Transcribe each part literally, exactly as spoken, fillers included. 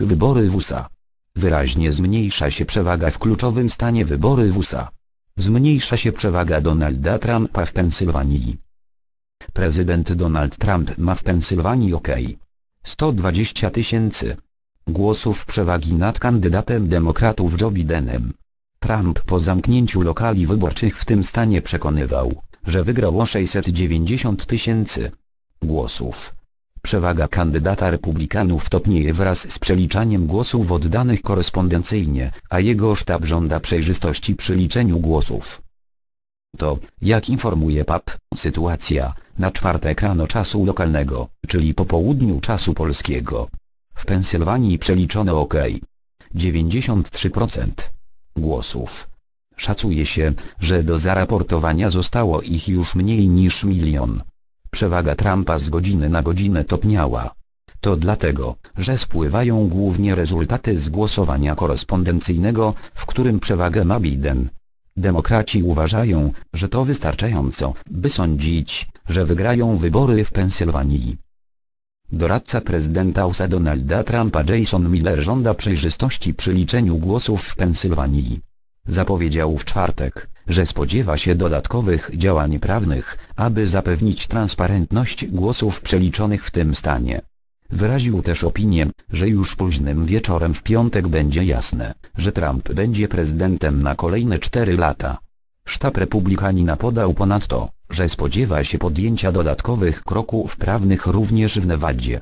Wybory w U S A. Wyraźnie zmniejsza się przewaga w kluczowym stanie wybory w U S A. Zmniejsza się przewaga Donalda Trumpa w Pensylwanii. Prezydent Donald Trump ma w Pensylwanii ok. sto dwadzieścia tysięcy głosów przewagi nad kandydatem demokratów Joe Bidenem. Trump po zamknięciu lokali wyborczych w tym stanie przekonywał, że wygrał o sześćset dziewięćdziesiąt tysięcy głosów. Przewaga kandydata republikanów topnieje wraz z przeliczaniem głosów oddanych korespondencyjnie, a jego sztab żąda przejrzystości przy liczeniu głosów. To, jak informuje P A P, sytuacja na czwartek rano czasu lokalnego, czyli po południu czasu polskiego. W Pensylwanii przeliczono ok. dziewięćdziesiąt trzy procent głosów. Szacuje się, że do zaraportowania zostało ich już mniej niż milion. Przewaga Trumpa z godziny na godzinę topniała. To dlatego, że spływają głównie rezultaty z głosowania korespondencyjnego, w którym przewagę ma Biden. Demokraci uważają, że to wystarczająco, by sądzić, że wygrają wybory w Pensylwanii. Doradca prezydenta U S A Donalda Trumpa Jason Miller żąda przejrzystości przy liczeniu głosów w Pensylwanii. Zapowiedział w czwartek, że spodziewa się dodatkowych działań prawnych, aby zapewnić transparentność głosów przeliczonych w tym stanie. Wyraził też opinię, że już późnym wieczorem w piątek będzie jasne, że Trump będzie prezydentem na kolejne cztery lata. Sztab Republikanina podał ponadto, że spodziewa się podjęcia dodatkowych kroków prawnych również w Nevadzie.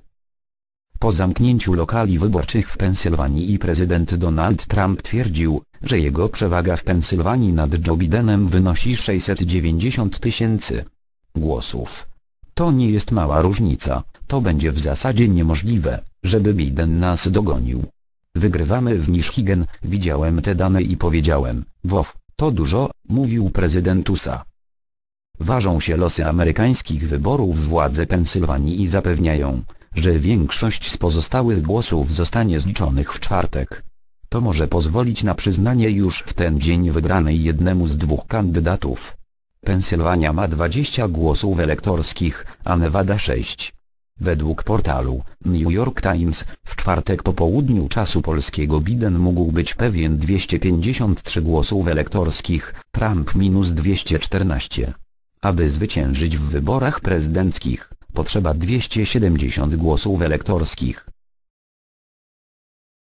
Po zamknięciu lokali wyborczych w Pensylwanii prezydent Donald Trump twierdził, że jego przewaga w Pensylwanii nad Joe Bidenem wynosi sześćset dziewięćdziesiąt tysięcy głosów. To nie jest mała różnica, to będzie w zasadzie niemożliwe, żeby Biden nas dogonił. Wygrywamy w Michigan, widziałem te dane i powiedziałem, wow, to dużo, mówił prezydent U S A. Ważą się losy amerykańskich wyborów władze Pensylwanii i zapewniają, że większość z pozostałych głosów zostanie zliczonych w czwartek. To może pozwolić na przyznanie już w ten dzień wygranej jednemu z dwóch kandydatów. Pensylwania ma dwadzieścia głosów elektorskich, a Nevada sześć. Według portalu New York Times, w czwartek po południu czasu polskiego Biden mógł być pewien dwieście pięćdziesiąt trzy głosów elektorskich, Trump minus dwieście czternaście. Aby zwyciężyć w wyborach prezydenckich, potrzeba dwieście siedemdziesiąt głosów elektorskich.